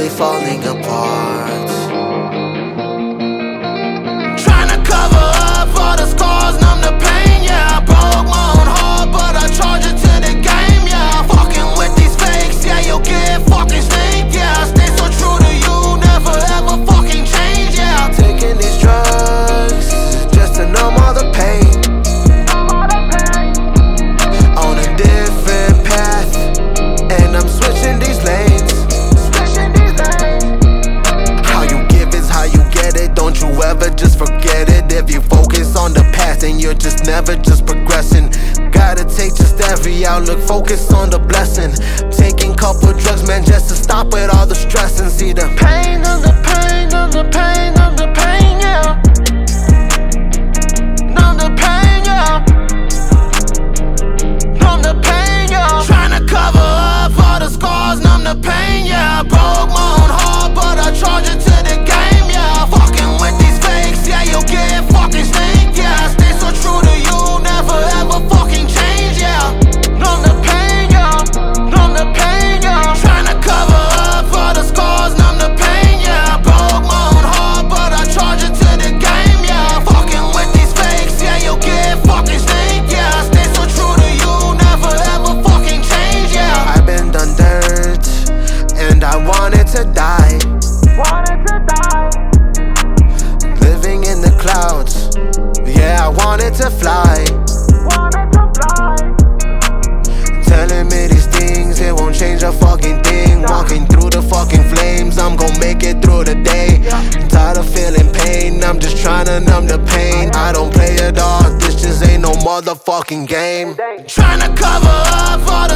slowly falling apart. Tryna cover up all the scars, numb the pain, yeah. I broke my own heart, but I charge it to the game, yeah. Fucking with these fakes, yeah, you'll get fucking snaked, yeah. Stay so true to you, never ever fucking change, yeah. Taking these drugs just to numb all the pain. On a different path, and I'm switching these lanes. How you give is how you get it, don't you ever just forget it. If you focus on the past, then you're just never just progressing. Gotta take just every outlook, focus on the blessing. Taking couple drugs, man, just to stop with all the stress and see the pain of the pain of the pain of the pain, yeah. Numb the pain, yeah. Numb the pain, yeah. Tryna cover up all the scars, numb the pain, yeah. I broke my own heart, but I charge it to the game, yeah. Fucking with these fakes, yeah, you'll get fucking snaked, yeah. Stay so true to you, never ever fucking change, yeah. Numb the pain, yeah. Numb the pain, yeah. Tryna cover up all the scars, numb the pain, yeah. I broke my own heart, but I charge it to the game, yeah. Fucking with these fakes, yeah, you'll get fucking snaked, yeah. Stay so true to you, never ever fucking change, yeah. I've been done dirt, and I wanted to die. Living in the clouds, yeah, I wanted to fly. Telling me these things, it won't change a fucking thing. Walking through the fucking flames, I'm gon' make it through the day. I'm tired of feeling pain, I'm just tryna numb the pain. I don't play it all, this just ain't no motherfucking game. Tryna cover up all the